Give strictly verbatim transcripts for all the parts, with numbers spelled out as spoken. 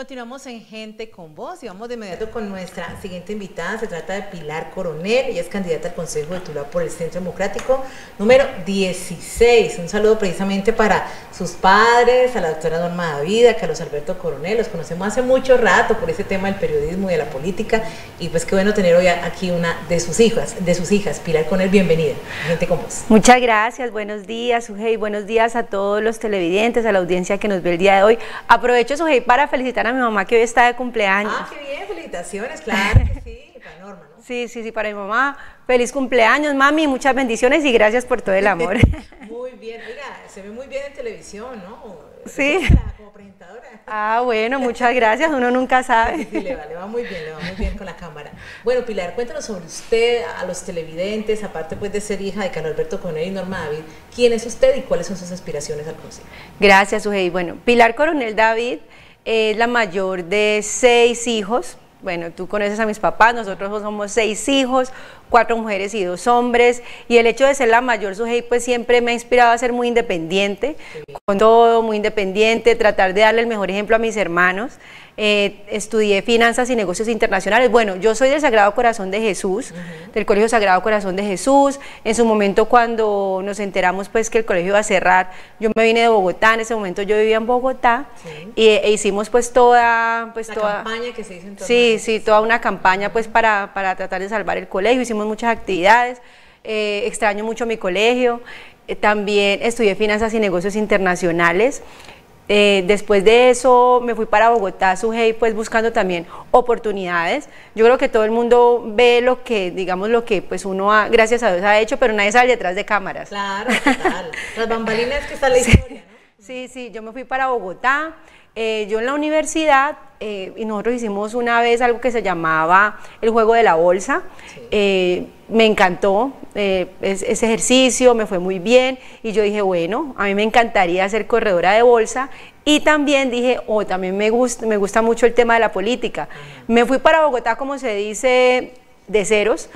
continuamos en Gente con Voz y vamos de inmediato con nuestra siguiente invitada. Se trata de Pilar Coronel, ella es candidata al Consejo de Tuluá por el Centro Democrático número dieciséis. Un saludo precisamente para sus padres, a la doctora Norma David, a Carlos Alberto Coronel. Los conocemos hace mucho rato por ese tema del periodismo y de la política, y pues qué bueno tener hoy aquí una de sus hijas, de sus hijas. Pilar Coronel, bienvenida a Gente con Voz. Muchas gracias, buenos días, Sujei, buenos días a todos los televidentes, a la audiencia que nos ve el día de hoy. Aprovecho, Sujei, para felicitar a mi mamá que hoy está de cumpleaños. Ah, qué bien, felicitaciones, claro que sí, para Norma, ¿no? Sí, sí, sí, para mi mamá. Feliz cumpleaños, mami, muchas bendiciones y gracias por todo el amor. Muy bien, oiga, se ve muy bien en televisión, ¿no? Sí. Como presentadora. Ah, bueno, muchas gracias, uno nunca sabe. Sí, sí, le va, le va muy bien, le va muy bien con la cámara. Bueno, Pilar, cuéntanos sobre usted, a los televidentes, aparte pues de ser hija de Carlos Alberto Coronel y Norma David, ¿quién es usted y cuáles son sus aspiraciones al consejo? Gracias, Sujei. Bueno, Pilar Coronel David es la mayor de seis hijos. Bueno, tú conoces a mis papás, nosotros somos seis hijos, cuatro mujeres y dos hombres, y el hecho de ser la mayor, Sujei, pues siempre me ha inspirado a ser muy independiente, sí. Con todo, muy independiente, tratar de darle el mejor ejemplo a mis hermanos. Eh, estudié Finanzas y Negocios Internacionales. Bueno, yo soy del Sagrado Corazón de Jesús, uh-huh. del Colegio Sagrado Corazón de Jesús. En su momento, cuando nos enteramos pues que el colegio iba a cerrar, yo me vine de Bogotá, en ese momento yo vivía en Bogotá, sí. y, e hicimos pues toda... Pues, la toda, campaña que se hizo en torno Sí, a sí, toda una campaña pues para, para tratar de salvar el colegio, hicimos muchas actividades, eh, extraño mucho mi colegio, eh, también estudié Finanzas y Negocios Internacionales. Eh, después de eso me fui para Bogotá, Sujei, pues buscando también oportunidades. Yo creo que todo el mundo ve lo que, digamos, lo que pues uno ha, gracias a Dios ha hecho, pero nadie sale detrás de cámaras. Claro, total. Las bambalinas que está la historia, ¿no? Sí, sí, yo me fui para Bogotá. Eh, yo en la universidad, eh, y nosotros hicimos una vez algo que se llamaba el juego de la bolsa, sí. eh, me encantó eh, ese ejercicio, me fue muy bien, y yo dije, bueno, a mí me encantaría ser corredora de bolsa, y también dije, oh, también me gusta, me gusta mucho el tema de la política. Uh-huh. Me fui para Bogotá, como se dice, de ceros.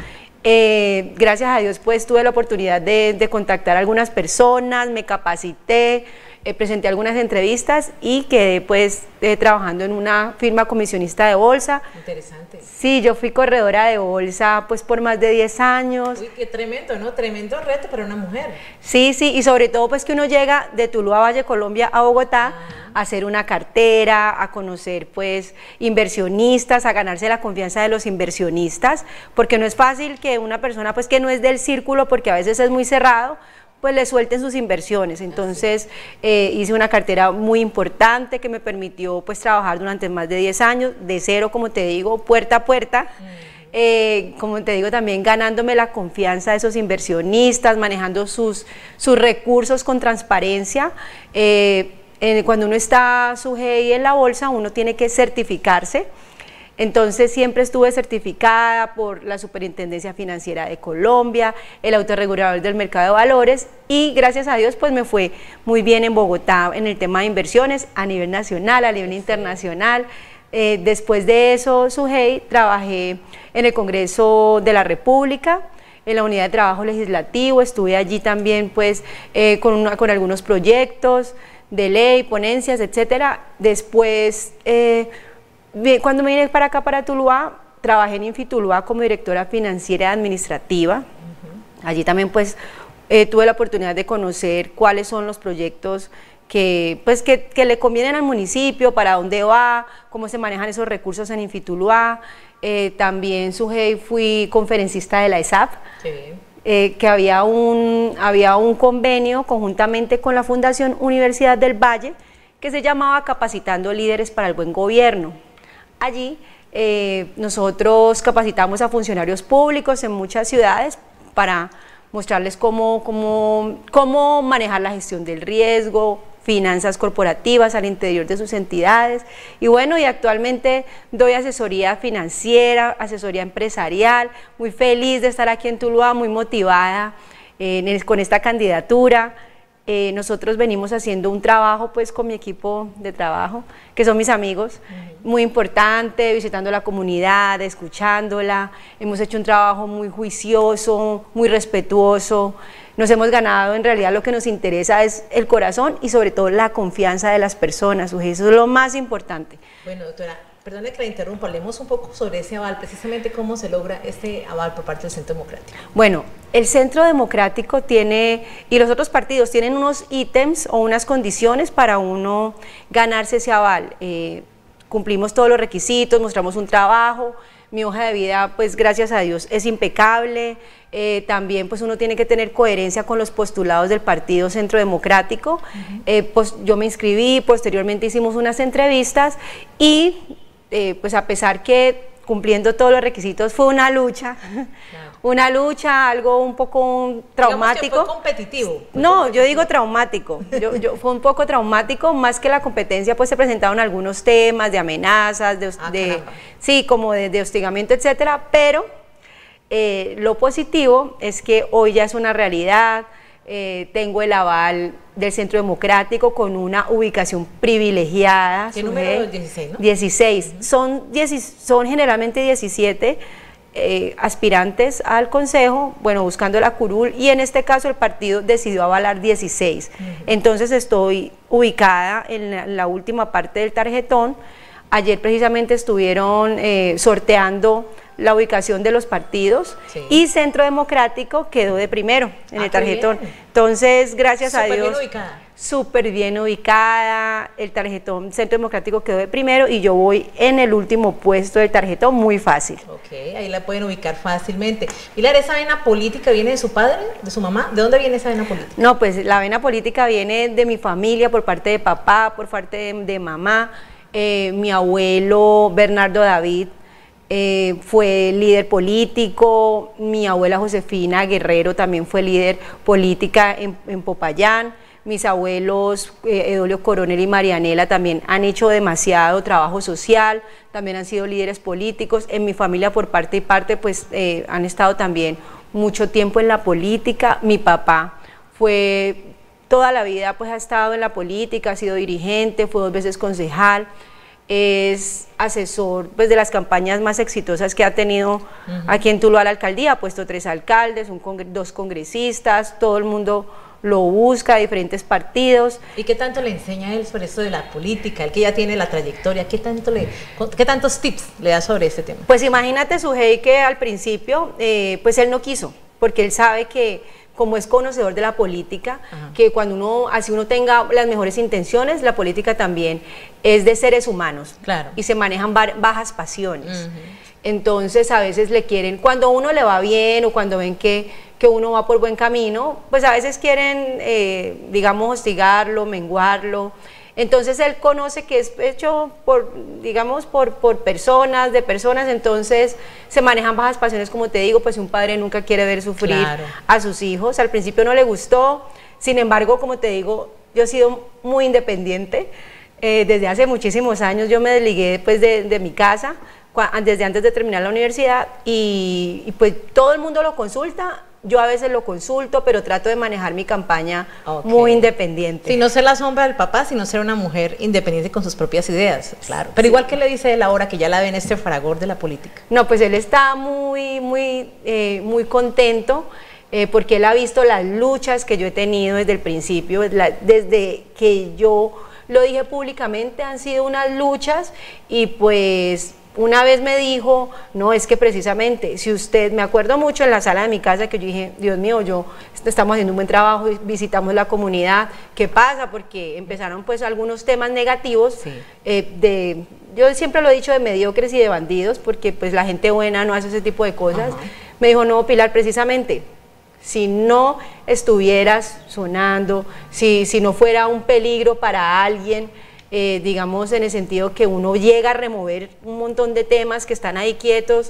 Eh, gracias a Dios pues tuve la oportunidad de, de contactar a algunas personas, me capacité, eh, presenté algunas entrevistas y quedé pues eh, trabajando en una firma comisionista de bolsa. Interesante. Sí, yo fui corredora de bolsa pues por más de diez años. Uy, qué tremendo, ¿no? Tremendo reto para una mujer. Sí, sí, y sobre todo pues que uno llega de Tuluá, Valle, Colombia a Bogotá, ah. a hacer una cartera, a conocer pues inversionistas, a ganarse la confianza de los inversionistas, porque no es fácil que una persona pues que no es del círculo, porque a veces es muy cerrado, pues le suelten sus inversiones. Entonces eh, hice una cartera muy importante que me permitió pues trabajar durante más de diez años, de cero, como te digo, puerta a puerta. Mm. Eh, como te digo, también ganándome la confianza de esos inversionistas, manejando sus, sus recursos con transparencia. Eh, eh, cuando uno está Sujei en la bolsa, uno tiene que certificarse. Entonces siempre estuve certificada por la Superintendencia Financiera de Colombia, el Autorregulador del Mercado de Valores, y gracias a Dios pues me fue muy bien en Bogotá en el tema de inversiones a nivel nacional, a nivel internacional. Eh, después de eso, Sujei, trabajé en el Congreso de la República, en la Unidad de Trabajo Legislativo, estuve allí también pues eh, con, una, con algunos proyectos de ley, ponencias, etcétera. Después, eh, cuando me vine para acá, para Tuluá, trabajé en Infituluá como directora financiera administrativa. Uh-huh. Allí también pues eh, tuve la oportunidad de conocer cuáles son los proyectos que, pues, que, que le convienen al municipio, para dónde va, cómo se manejan esos recursos en Infituluá. Eh, también Sujei, fui conferencista de la E S A P, sí. eh, que había un, había un convenio conjuntamente con la Fundación Universidad del Valle que se llamaba Capacitando Líderes para el Buen Gobierno. Allí eh, nosotros capacitamos a funcionarios públicos en muchas ciudades para mostrarles cómo, cómo, cómo manejar la gestión del riesgo, finanzas corporativas al interior de sus entidades. Y bueno, y actualmente doy asesoría financiera, asesoría empresarial, muy feliz de estar aquí en Tuluá, muy motivada eh, con esta candidatura. Eh, nosotros venimos haciendo un trabajo pues con mi equipo de trabajo, que son mis amigos, uh-huh. muy importante, visitando la comunidad, escuchándola. Hemos hecho un trabajo muy juicioso, muy respetuoso, nos hemos ganado, en realidad lo que nos interesa es el corazón y sobre todo la confianza de las personas, eso es lo más importante. Bueno, doctora, perdone que la interrumpa, hablemos un poco sobre ese aval, precisamente cómo se logra este aval por parte del Centro Democrático. Bueno, el Centro Democrático tiene, y los otros partidos tienen unos ítems o unas condiciones para uno ganarse ese aval. Eh, cumplimos todos los requisitos, mostramos un trabajo, mi hoja de vida, pues gracias a Dios, es impecable. Eh, también pues uno tiene que tener coherencia con los postulados del Partido Centro Democrático. Uh-huh. eh, pues yo me inscribí, posteriormente hicimos unas entrevistas y eh, pues a pesar que cumpliendo todos los requisitos fue una lucha, claro. una lucha, algo un poco traumático. Digamos que fue competitivo. Fue no, competitivo. yo digo traumático, yo, yo, fue un poco traumático, más que la competencia pues se presentaron algunos temas de amenazas, de, ah, de sí, como de, de hostigamiento, etcétera, pero Eh, lo positivo es que hoy ya es una realidad, eh, tengo el aval del Centro Democrático con una ubicación privilegiada. ¿Qué número? dieciséis, ¿no? dieciséis, uh-huh. son, diez, son generalmente diecisiete eh, aspirantes al Consejo, bueno, buscando la curul, y en este caso el partido decidió avalar dieciséis, uh-huh. entonces estoy ubicada en la, en la última parte del tarjetón. Ayer precisamente estuvieron eh, sorteando la ubicación de los partidos, sí. y Centro Democrático quedó de primero en ah, el tarjetón. Entonces, gracias Super a Dios, bien ubicada. súper bien ubicada, el tarjetón Centro Democrático quedó de primero y yo voy en el último puesto del tarjetón, muy fácil. Ok, ahí la pueden ubicar fácilmente. Pilar, ¿esa vena política viene de su padre, de su mamá? ¿De dónde viene esa vena política? No, pues la vena política viene de mi familia, por parte de papá, por parte de, de mamá. Eh, mi abuelo Bernardo David Eh, fue líder político, mi abuela Josefina Guerrero también fue líder política en, en Popayán, mis abuelos eh, Edolio Coronel y Marianela también han hecho demasiado trabajo social, también han sido líderes políticos, en mi familia por parte y parte pues eh, han estado también mucho tiempo en la política. Mi papá fue toda la vida pues ha estado en la política, ha sido dirigente, fue dos veces concejal, es asesor pues, de las campañas más exitosas que ha tenido uh-huh. aquí en Tuluá la alcaldía, ha puesto tres alcaldes, un congre dos congresistas, todo el mundo lo busca, diferentes partidos. ¿Y qué tanto le enseña a él sobre esto de la política? Él que ya tiene la trayectoria, ¿qué, tanto le, qué tantos tips le da sobre este tema? Pues imagínate, Sujei, que al principio eh, pues él no quiso, porque él sabe que como es conocedor de la política, ajá. que cuando uno, así uno tenga las mejores intenciones, la política también es de seres humanos, claro. y se manejan bajas pasiones. Uh-huh. Entonces a veces le quieren, cuando a uno le va bien o cuando ven que, que uno va por buen camino, pues a veces quieren, eh, digamos, hostigarlo, menguarlo. Entonces él conoce que es hecho por, digamos, por, por personas, de personas, entonces se manejan bajas pasiones, como te digo, pues un padre nunca quiere ver sufrir claro. a sus hijos. Al principio no le gustó, sin embargo, como te digo, yo he sido muy independiente, eh, desde hace muchísimos años yo me desligué pues, de, de mi casa, desde antes de terminar la universidad, y, y pues todo el mundo lo consulta. Yo a veces lo consulto, pero trato de manejar mi campaña okay. muy independiente. Si no ser la sombra del papá, sino ser una mujer independiente con sus propias ideas, claro. Pero sí. igual que le dice él ahora que ya la ve en este fragor de la política. No, pues él está muy, muy, eh, muy contento eh, porque él ha visto las luchas que yo he tenido desde el principio, la, desde que yo lo dije públicamente, han sido unas luchas y pues... Una vez me dijo, no, es que precisamente, si usted, me acuerdo mucho en la sala de mi casa que yo dije, Dios mío, yo estamos haciendo un buen trabajo, visitamos la comunidad, ¿qué pasa? Porque empezaron pues algunos temas negativos, sí. eh, de, yo siempre lo he dicho, de mediocres y de bandidos, porque pues la gente buena no hace ese tipo de cosas. Uh-huh. Me dijo, no, Pilar, precisamente, si no estuvieras sonando, si, si no fuera un peligro para alguien, Eh, digamos en el sentido que uno llega a remover un montón de temas que están ahí quietos,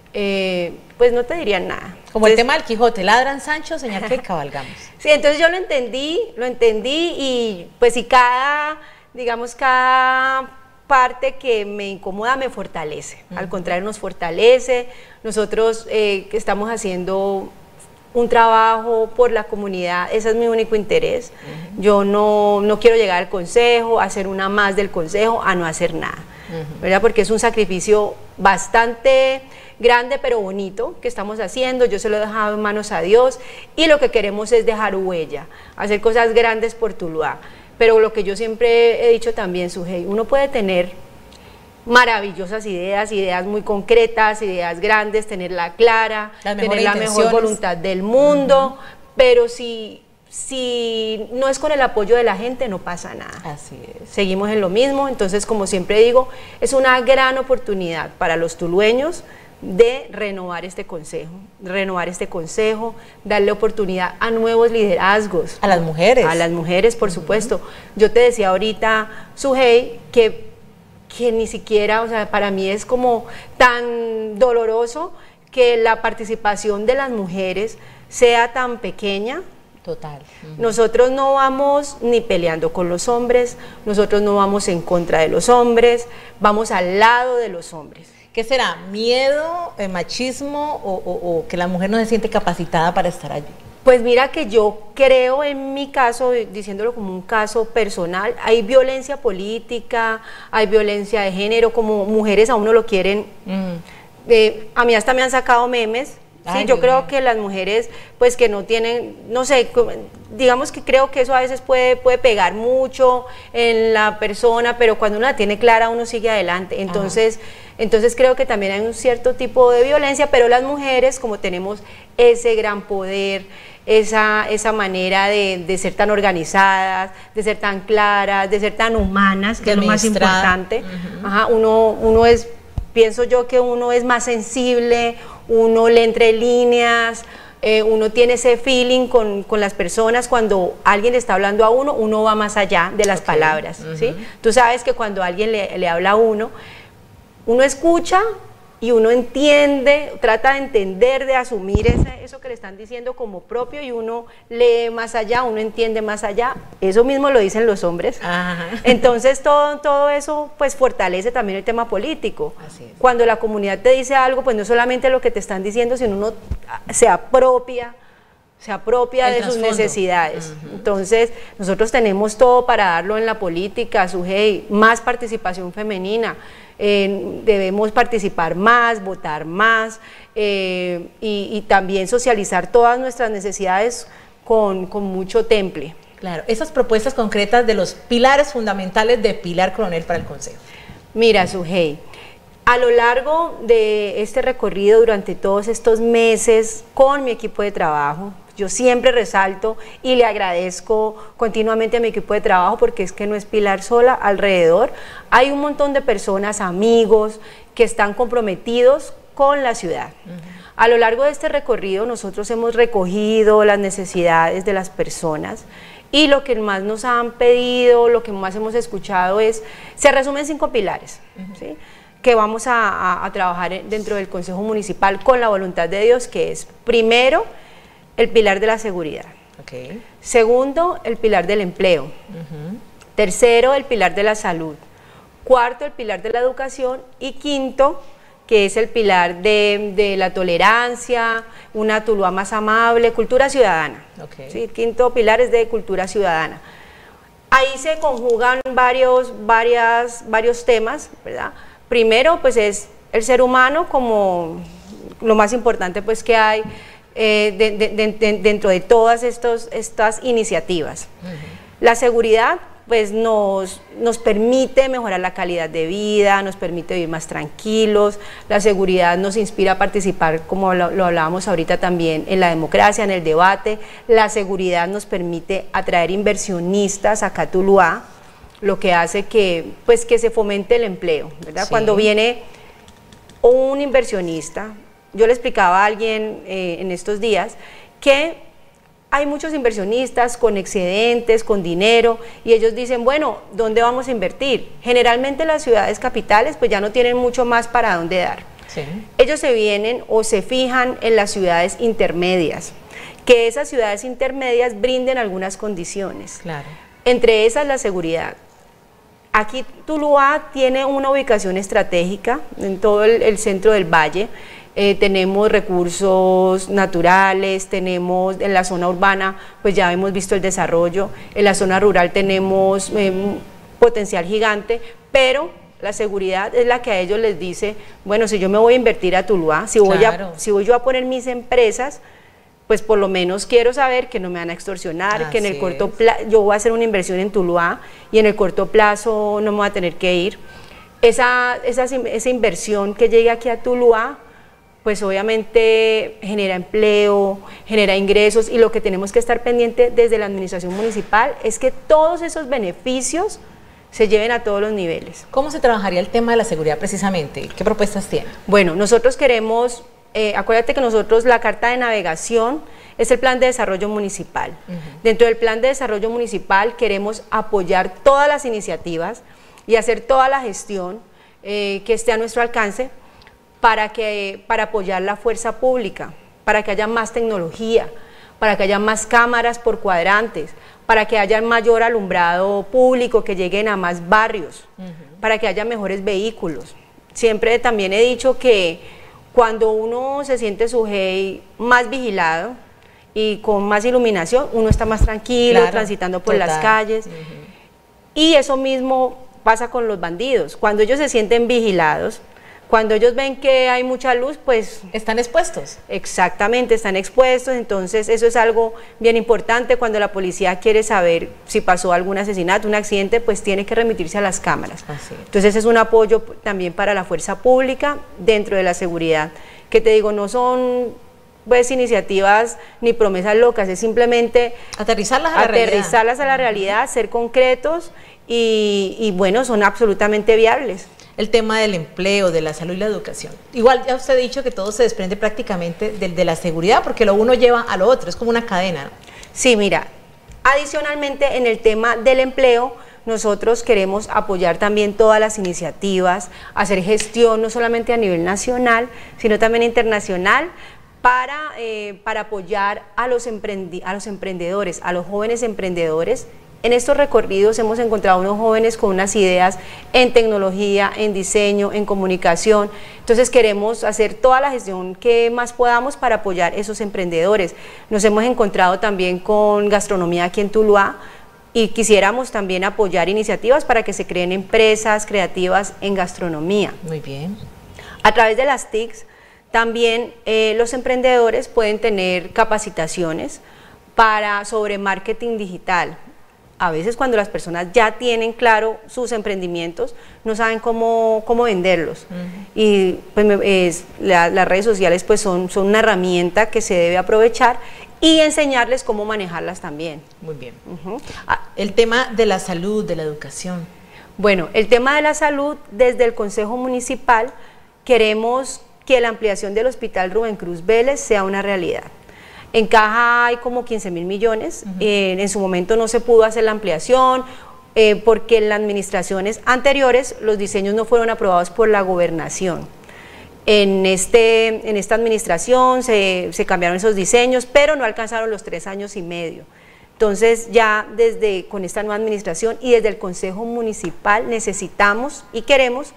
eh, pues no te dirían nada. Como entonces, el tema del Quijote, ladran Sancho, señal que cabalgamos. Sí, entonces yo lo entendí, lo entendí y pues si cada, digamos, cada parte que me incomoda me fortalece, uh-huh. al contrario nos fortalece. Nosotros eh, que estamos haciendo un trabajo por la comunidad, ese es mi único interés. Uh-huh. Yo no, no quiero llegar al consejo, a hacer una más del consejo, a no hacer nada. uh-huh. ¿verdad? Porque es un sacrificio bastante grande pero bonito que estamos haciendo. Yo se lo he dejado en manos a Dios y lo que queremos es dejar huella, hacer cosas grandes por Tuluá. Pero lo que yo siempre he dicho también, Sujei, uno puede tener maravillosas ideas, ideas muy concretas, ideas grandes, tenerla clara, tener la mejor voluntad del mundo, uh-huh. pero si, si no es con el apoyo de la gente no pasa nada. Así es. Seguimos en lo mismo, entonces como siempre digo, es una gran oportunidad para los tulueños de renovar este consejo, renovar este consejo, darle oportunidad a nuevos liderazgos. A las mujeres. A las mujeres, por uh-huh. supuesto. Yo te decía ahorita, Sujei, que, que ni siquiera, o sea, para mí es como tan doloroso que la participación de las mujeres sea tan pequeña. Total. Uh-huh. Nosotros no vamos ni peleando con los hombres, nosotros no vamos en contra de los hombres, vamos al lado de los hombres. ¿Qué será? ¿Miedo, eh, machismo o, o, o que la mujer no se siente capacitada para estar allí? Pues mira que yo creo en mi caso, diciéndolo como un caso personal, hay violencia política, hay violencia de género, como mujeres a uno lo quieren, mm. eh, a mí hasta me han sacado memes. Sí, yo creo que las mujeres, pues que no tienen, no sé, digamos que creo que eso a veces puede, puede pegar mucho en la persona, pero cuando uno la tiene clara uno sigue adelante. Entonces, entonces creo que también hay un cierto tipo de violencia, pero las mujeres, como tenemos ese gran poder, esa, esa manera de, de ser tan organizadas, de ser tan claras, de ser tan humanas, que es lo más importante, uh-huh. Ajá, uno, uno es, pienso yo que uno es más sensible, uno lee entre líneas, eh, uno tiene ese feeling con, con las personas. Cuando alguien está hablando a uno, uno va más allá de las okay. palabras, uh-huh. ¿sí? Tú sabes que cuando alguien le, le habla a uno, uno escucha y uno entiende, trata de entender, de asumir ese, eso que le están diciendo como propio, y uno lee más allá, uno entiende más allá. Eso mismo lo dicen los hombres. Ajá. Entonces todo, todo eso pues fortalece también el tema político. Así es. Cuando la comunidad te dice algo, pues no solamente lo que te están diciendo, sino uno se apropia, se apropia el de trasfondo. Sus necesidades. Uh-huh. Entonces nosotros tenemos todo para darlo en la política, Sujei, más participación femenina. Eh, debemos participar más, votar más eh, y, y también socializar todas nuestras necesidades con, con mucho temple. Claro, esas propuestas concretas de los pilares fundamentales de Pilar Coronel para el Consejo. Mira, Sujei, a lo largo de este recorrido, durante todos estos meses con mi equipo de trabajo, yo siempre resalto y le agradezco continuamente a mi equipo de trabajo, porque es que no es Pilar sola, alrededor hay un montón de personas, amigos, que están comprometidos con la ciudad. Uh-huh. A lo largo de este recorrido nosotros hemos recogido las necesidades de las personas, y lo que más nos han pedido, lo que más hemos escuchado es, se resumen cinco pilares, uh-huh. ¿sí? que vamos a, a, a trabajar dentro del Consejo Municipal con la voluntad de Dios, que es, primero, el pilar de la seguridad. Okay. Segundo, el pilar del empleo. Uh-huh. Tercero, el pilar de la salud. Cuarto, el pilar de la educación. Y quinto, que es el pilar de, de la tolerancia, una Tuluá más amable, cultura ciudadana. Okay. ¿Sí? Quinto pilar es de cultura ciudadana. Ahí se conjugan varios, varias, varios temas, ¿verdad? Primero, pues es el ser humano como lo más importante pues que hay eh, de, de, de, de, dentro de todas estos, estas iniciativas. Uh-huh. La seguridad pues nos, nos permite mejorar la calidad de vida, nos permite vivir más tranquilos. La seguridad nos inspira a participar, como lo, lo hablábamos ahorita también, en la democracia, en el debate. La seguridad nos permite atraer inversionistas acá a Tuluá, lo que hace que, pues, que se fomente el empleo, ¿verdad? Sí. Cuando viene un inversionista, yo le explicaba a alguien eh, en estos días que hay muchos inversionistas con excedentes, con dinero, y ellos dicen, bueno, ¿dónde vamos a invertir? Generalmente las ciudades capitales pues ya no tienen mucho más para dónde dar. Sí. Ellos se vienen o se fijan en las ciudades intermedias, que esas ciudades intermedias brinden algunas condiciones. Claro. Entre esas la seguridad. Aquí Tuluá tiene una ubicación estratégica en todo el, el centro del valle. Eh, tenemos recursos naturales, tenemos en la zona urbana, pues ya hemos visto el desarrollo, en la zona rural tenemos eh, potencial gigante, pero La seguridad es la que a ellos les dice, bueno, si yo me voy a invertir a Tuluá, si voy, claro. a, si voy yo a poner mis empresas, pues por lo menos quiero saber que no me van a extorsionar, Así que en el corto es. plazo, yo voy a hacer una inversión en Tuluá y en el corto plazo no me voy a tener que ir. Esa, esa, esa inversión que llegue aquí a Tuluá, pues obviamente genera empleo, genera ingresos, y lo que tenemos que estar pendiente desde la administración municipal es que todos esos beneficios se lleven a todos los niveles. ¿Cómo se trabajaría el tema de la seguridad precisamente? ¿Qué propuestas tienen? Bueno, nosotros queremos, eh, acuérdate que nosotros la carta de navegación es el plan de desarrollo municipal. Uh-huh. Dentro del plan de desarrollo municipal queremos apoyar todas las iniciativas y hacer toda la gestión eh, que esté a nuestro alcance para, que, para apoyar la fuerza pública, para que haya más tecnología, para que haya más cámaras por cuadrantes, para que haya mayor alumbrado público, que lleguen a más barrios, uh-huh. para que haya mejores vehículos. Siempre también he dicho que cuando uno se siente sujeto más vigilado y con más iluminación, uno está más tranquilo, claro, transitando por total. Las calles. Uh-huh. Y eso mismo pasa con los bandidos. Cuando ellos se sienten vigilados, cuando ellos ven que hay mucha luz, pues... Están expuestos. Exactamente, están expuestos, entonces eso es algo bien importante. Cuando la policía quiere saber si pasó algún asesinato, un accidente, pues tiene que remitirse a las cámaras. Así es. Entonces es un apoyo también para la fuerza pública dentro de la seguridad, que te digo, no son pues iniciativas ni promesas locas, es simplemente... Aterrizarlas a la aterrizarlas realidad. a la realidad, ser concretos y, y bueno, son absolutamente viables. El tema del empleo, de la salud y la educación. Igual ya usted ha dicho que todo se desprende prácticamente de, de la seguridad, porque lo uno lleva a lo otro, es como una cadena, ¿no? Sí, mira, adicionalmente en el tema del empleo, nosotros queremos apoyar también todas las iniciativas, hacer gestión no solamente a nivel nacional, sino también internacional, para, eh, para apoyar a los, emprendi a los emprendedores, a los jóvenes emprendedores. En estos recorridos hemos encontrado unos jóvenes con unas ideas en tecnología, en diseño, en comunicación. Entonces queremos hacer toda la gestión que más podamos para apoyar esos emprendedores. Nos hemos encontrado también con gastronomía aquí en Tuluá y quisiéramos también apoyar iniciativas para que se creen empresas creativas en gastronomía. Muy bien. A través de las T I Cs también eh, los emprendedores pueden tener capacitaciones para, sobre marketing digital. A veces cuando las personas ya tienen claro sus emprendimientos, no saben cómo, cómo venderlos. Uh-huh. Y pues, es, la, las redes sociales pues, son, son una herramienta que se debe aprovechar y enseñarles cómo manejarlas también. Muy bien. Uh-huh. El tema de la salud, de la educación. Bueno, el tema de la salud, desde el Consejo Municipal queremos que la ampliación del Hospital Rubén Cruz Vélez sea una realidad. En Caja hay como quince mil millones, uh-huh. eh, en su momento no se pudo hacer la ampliación eh, porque en las administraciones anteriores los diseños no fueron aprobados por la gobernación. En, este, en esta administración se, se cambiaron esos diseños, pero no alcanzaron los tres años y medio. Entonces ya desde con esta nueva administración y desde el Consejo Municipal necesitamos y queremos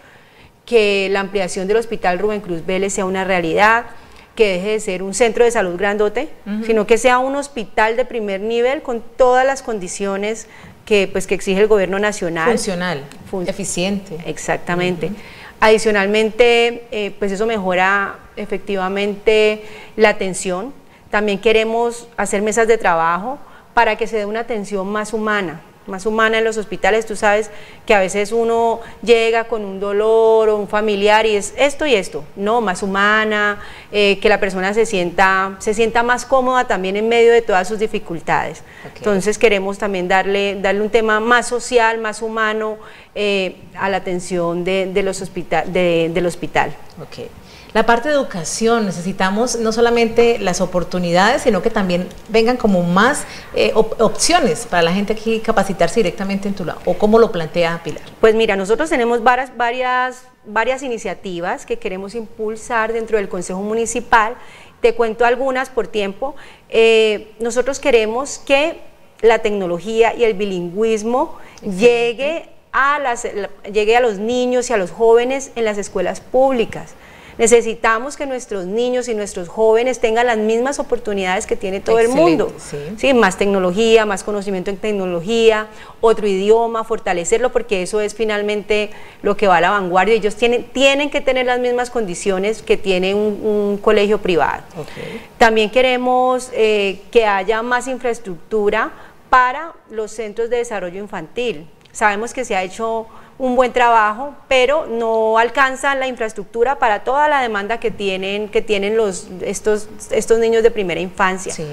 que la ampliación del Hospital Rubén Cruz Vélez sea una realidad, que deje de ser un centro de salud grandote, uh-huh. sino que sea un hospital de primer nivel con todas las condiciones que, pues, que exige el gobierno nacional. Funcional, Fun eficiente. Exactamente. Uh-huh. Adicionalmente, eh, pues eso mejora efectivamente la atención. También queremos hacer mesas de trabajo para que se dé una atención más humana, más humana en los hospitales. Tú sabes que a veces uno llega con un dolor o un familiar y es esto y esto, no, más humana, eh, que la persona se sienta, se sienta más cómoda también en medio de todas sus dificultades. Okay. Entonces queremos también darle, darle un tema más social, más humano eh, a la atención de, de los hospital, de, del hospital. Okay. La parte de educación, necesitamos no solamente las oportunidades, sino que también vengan como más eh, op opciones para la gente aquí capacitarse directamente en Tuluá, o cómo lo plantea Pilar. Pues mira, nosotros tenemos varias, varias, varias iniciativas que queremos impulsar dentro del Consejo Municipal. Te cuento algunas por tiempo. Eh, nosotros queremos que la tecnología y el bilingüismo llegue a, las, llegue a los niños y a los jóvenes en las escuelas públicas. Necesitamos que nuestros niños y nuestros jóvenes tengan las mismas oportunidades que tiene todo Excelente, el mundo. sí. Sí, más tecnología, más conocimiento en tecnología, otro idioma, fortalecerlo, porque eso es finalmente lo que va a la vanguardia. Ellos tienen, tienen que tener las mismas condiciones que tiene un, un colegio privado. Okay. También queremos eh, que haya más infraestructura para los centros de desarrollo infantil. Sabemos que se ha hecho un buen trabajo, pero no alcanza la infraestructura para toda la demanda que tienen, que tienen los, estos, estos niños de primera infancia. Sí.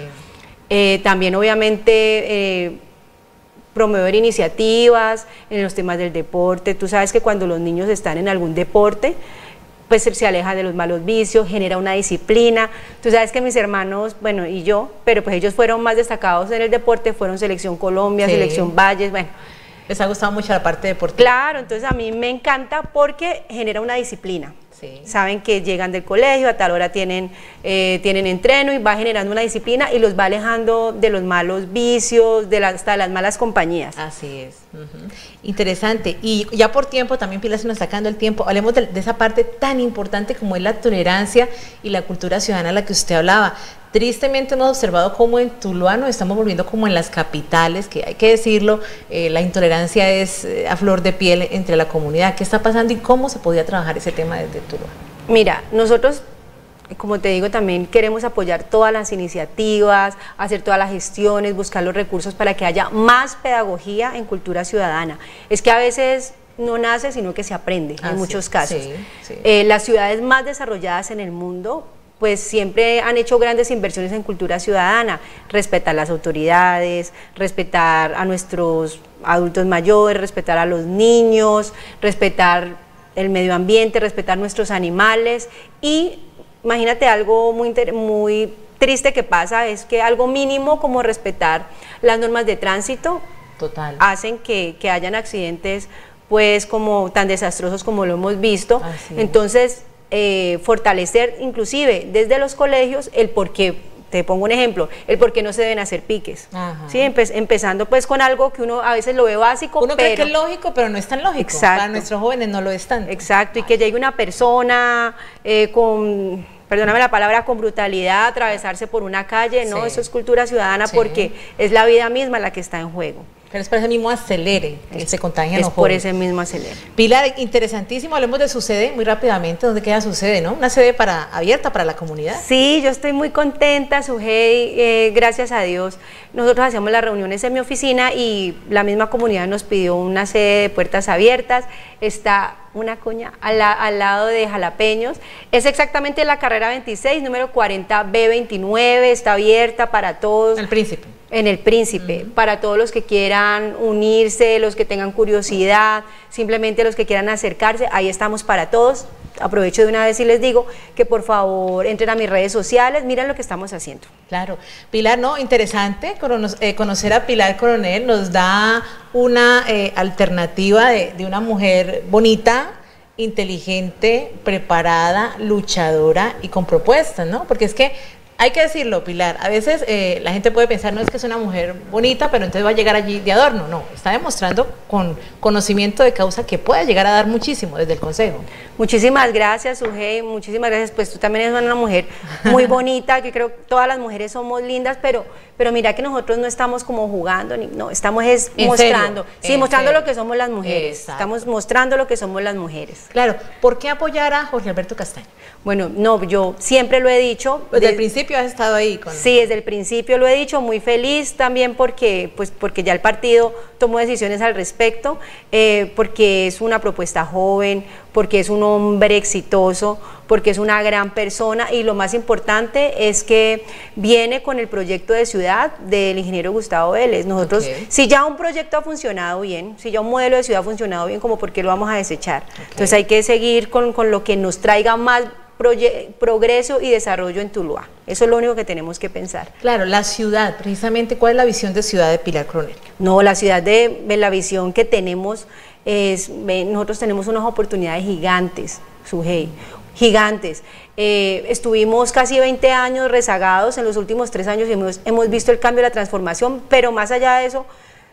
Eh, también obviamente eh, promover iniciativas en los temas del deporte. Tú sabes que cuando los niños están en algún deporte, pues se aleja de los malos vicios, genera una disciplina. Tú sabes que mis hermanos, bueno, y yo, pero pues ellos fueron más destacados en el deporte, fueron Selección Colombia, sí. Selección Valles, bueno. Les ha gustado mucho la parte deportiva. Claro, entonces a mí me encanta porque genera una disciplina. Sí. Saben que llegan del colegio, a tal hora tienen, eh, tienen entreno y va generando una disciplina y los va alejando de los malos vicios, de la, hasta de las malas compañías. Así es. Uh-huh. Interesante. Y ya por tiempo, también Pilar se nos está sacando el tiempo, hablemos de, de esa parte tan importante como es la tolerancia y la cultura ciudadana a la que usted hablaba. Tristemente hemos observado cómo en Tuluá nos estamos volviendo como en las capitales, que hay que decirlo, eh, la intolerancia es eh, a flor de piel entre la comunidad. ¿Qué está pasando y cómo se podía trabajar ese tema desde Tuluá? Mira, nosotros, como te digo, también queremos apoyar todas las iniciativas, hacer todas las gestiones, buscar los recursos para que haya más pedagogía en cultura ciudadana. Es que a veces no nace, sino que se aprende ah, en muchos sí, casos. Sí, sí. Eh, las ciudades más desarrolladas en el mundo pues siempre han hecho grandes inversiones en cultura ciudadana, respetar las autoridades, respetar a nuestros adultos mayores, respetar a los niños, respetar el medio ambiente, respetar nuestros animales y imagínate algo muy, muy triste que pasa, es que algo mínimo como respetar las normas de tránsito Total. hacen que, que hayan accidentes pues como tan desastrosos como lo hemos visto. Así Entonces, es. Eh, fortalecer inclusive desde los colegios el por qué, te pongo un ejemplo, el por qué no se deben hacer piques. ¿Sí? Empe empezando pues con algo que uno a veces lo ve básico, uno pero, cree que es lógico, pero no es tan lógico. Exacto. Para nuestros jóvenes no lo es tanto. Exacto, y que llegue una persona eh, con, perdóname la palabra, con brutalidad, a atravesarse por una calle, no, sí. Eso es cultura ciudadana sí. Porque es la vida misma la que está en juego. Pero es por ese mismo acelere que se contagian los jóvenes. Es por ese mismo acelere. Pilar, interesantísimo, hablemos de su sede muy rápidamente. ¿Dónde queda su sede, no? Una sede para, abierta para la comunidad. Sí, yo estoy muy contenta, Sujei, eh, gracias a Dios. Nosotros hacíamos las reuniones en mi oficina y la misma comunidad nos pidió una sede de puertas abiertas. Está una cuña al, la, al lado de Jalapeños. Es exactamente la carrera veintiséis, número cuarenta B veintinueve, está abierta para todos. El Príncipe. En el Príncipe, uh-huh. Para todos los que quieran unirse, los que tengan curiosidad, simplemente los que quieran acercarse, ahí estamos para todos. Aprovecho de una vez y les digo que por favor entren a mis redes sociales, miren lo que estamos haciendo. Claro, Pilar, no, interesante conocer a Pilar Coronel, nos da una eh, alternativa de, de una mujer bonita, inteligente, preparada, luchadora y con propuestas, ¿no? Porque es que hay que decirlo, Pilar, a veces eh, la gente puede pensar, no es que es una mujer bonita, pero entonces va a llegar allí de adorno. No, está demostrando con conocimiento de causa que puede llegar a dar muchísimo desde el Consejo. Muchísimas gracias, Sujei, muchísimas gracias, pues tú también eres una mujer muy bonita, que creo que todas las mujeres somos lindas, pero, pero mira que nosotros no estamos como jugando, ni, no, estamos es mostrando, sí, mostrando serio? Lo que somos las mujeres, Exacto. Estamos mostrando lo que somos las mujeres. Claro, ¿por qué apoyar a Jorge Alberto Castaño? Bueno, no, yo siempre lo he dicho. Desde el principio has estado ahí. Con... Sí, desde el principio lo he dicho, muy feliz también porque, pues, porque ya el partido tomó decisiones al respecto, eh, porque es una propuesta joven, porque es un hombre exitoso, porque es una gran persona y lo más importante es que viene con el proyecto de ciudad del ingeniero Gustavo Vélez. Nosotros, okay. Si ya un proyecto ha funcionado bien, si ya un modelo de ciudad ha funcionado bien, como por qué lo vamos a desechar. Okay. Entonces hay que seguir con, con lo que nos traiga más progreso y desarrollo en Tuluá. Eso es lo único que tenemos que pensar. Claro, la ciudad, precisamente, ¿cuál es la visión de ciudad de Pilar Coronel? No, la ciudad de, de la visión que tenemos es, nosotros tenemos unas oportunidades gigantes, Sujei, gigantes. Eh, estuvimos casi veinte años rezagados en los últimos tres años y hemos, hemos visto el cambio y la transformación, pero más allá de eso,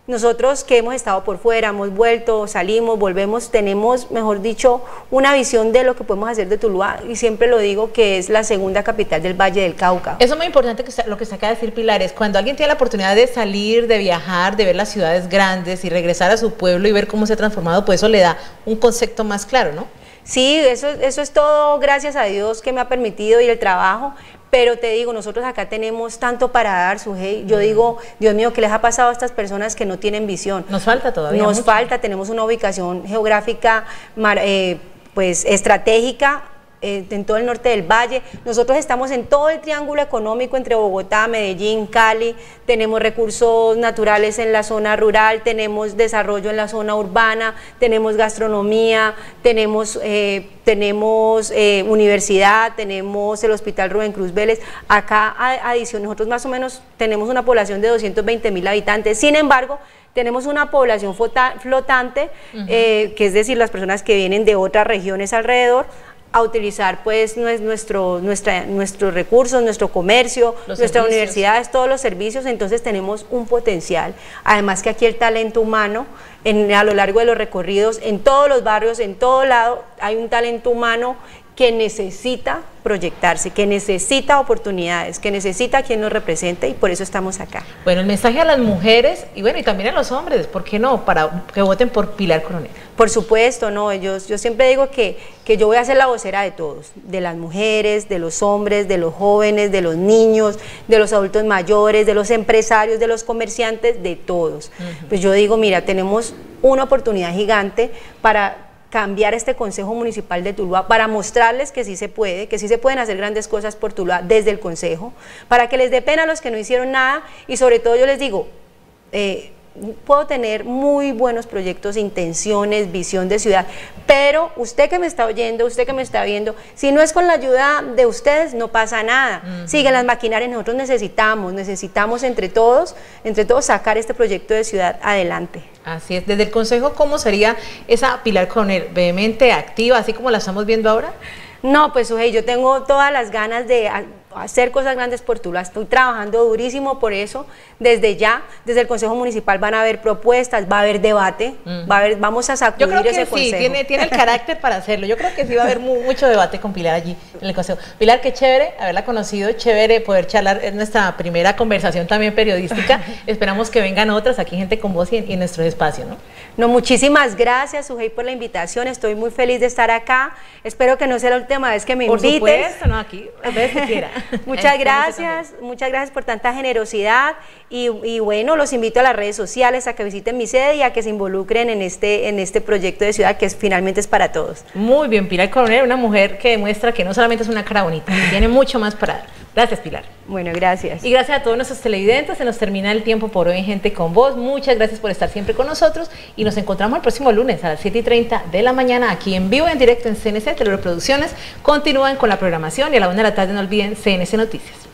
nosotros que hemos estado por fuera, hemos vuelto, salimos, volvemos, tenemos, mejor dicho, una visión de lo que podemos hacer de Tuluá, y siempre lo digo que es la segunda capital del Valle del Cauca. Eso es muy importante, que lo que se acaba de decir Pilar, es cuando alguien tiene la oportunidad de salir, de viajar, de ver las ciudades grandes y regresar a su pueblo y ver cómo se ha transformado, pues eso le da un concepto más claro, ¿no? Sí, eso, eso es todo gracias a Dios que me ha permitido y el trabajo. Pero te digo, nosotros acá tenemos tanto para dar, Sujei. Yo digo, Dios mío, ¿qué les ha pasado a estas personas que no tienen visión? Nos falta todavía Nos mucho. falta, tenemos una ubicación geográfica eh, pues estratégica eh, en todo el norte del valle. Nosotros estamos en todo el triángulo económico entre Bogotá, Medellín, Cali. Tenemos recursos naturales en la zona rural, tenemos desarrollo en la zona urbana, tenemos gastronomía, tenemos... Eh, tenemos eh, universidad, tenemos el Hospital Rubén Cruz Vélez. Acá, a adición, nosotros más o menos tenemos una población de doscientos veinte mil habitantes. Sin embargo, tenemos una población flotante, uh-huh. eh, que es decir, las personas que vienen de otras regiones alrededor, a utilizar pues nuestro, nuestra, nuestros recursos, nuestro comercio, los nuestras servicios. Universidades, todos los servicios. Entonces tenemos un potencial, además que aquí el talento humano, en, a lo largo de los recorridos, en todos los barrios, en todo lado, hay un talento humano que necesita proyectarse, que necesita oportunidades, que necesita quien nos represente, y por eso estamos acá. Bueno, el mensaje a las mujeres y bueno, y también a los hombres, ¿por qué no? Para que voten por Pilar Coronel. Por supuesto, no, yo, yo siempre digo que, que yo voy a ser la vocera de todos, de las mujeres, de los hombres, de los jóvenes, de los niños, de los adultos mayores, de los empresarios, de los comerciantes, de todos. Uh-huh. Pues yo digo, mira, tenemos una oportunidad gigante para cambiar este Consejo Municipal de Tuluá, para mostrarles que sí se puede, que sí se pueden hacer grandes cosas por Tuluá desde el Consejo, para que les dé pena a los que no hicieron nada, y sobre todo yo les digo, eh, puedo tener muy buenos proyectos, intenciones, visión de ciudad, pero usted que me está oyendo, usted que me está viendo, si no es con la ayuda de ustedes, no pasa nada. Uh-huh. Siguen las maquinarias, nosotros necesitamos, necesitamos entre todos, entre todos sacar este proyecto de ciudad adelante. Así es. Desde el Consejo, ¿cómo sería esa Pilar Coronel? ¿Vehemente, activa, así como la estamos viendo ahora? No, pues Sujei, yo tengo todas las ganas de hacer cosas grandes por Tuluá, estoy trabajando durísimo por eso, desde ya, desde el Consejo Municipal van a haber propuestas, va a haber debate, uh-huh. va a haber, vamos a sacudir ese consejo. Yo creo que sí, tiene, tiene el carácter para hacerlo, yo creo que sí va a haber mu mucho debate con Pilar allí en el Consejo. Pilar, qué chévere haberla conocido, chévere poder charlar en nuestra primera conversación también periodística, esperamos que vengan otras, aquí gente con voz y en, y en nuestros espacios, ¿no? No, muchísimas gracias, Sujei, por la invitación, estoy muy feliz de estar acá, espero que no sea la última vez que me invites. Por supuesto, no, aquí, las veces que quiera. Muchas gracias, muchas gracias por tanta generosidad y, y bueno, los invito a las redes sociales a que visiten mi sede y a que se involucren en este, en este proyecto de ciudad que es, finalmente es para todos. Muy bien, Pilar Coronel, una mujer que demuestra que no solamente es una cara bonita, tiene mucho más para dar. Gracias, Pilar. Bueno, gracias. Y gracias a todos nuestros televidentes, se nos termina el tiempo por hoy en Gente con Voz. Muchas gracias por estar siempre con nosotros y nos encontramos el próximo lunes a las siete y treinta de la mañana aquí en vivo, en directo en C N C Telereproducciones. Continúen con la programación y a la una de la tarde no olviden C N C Noticias.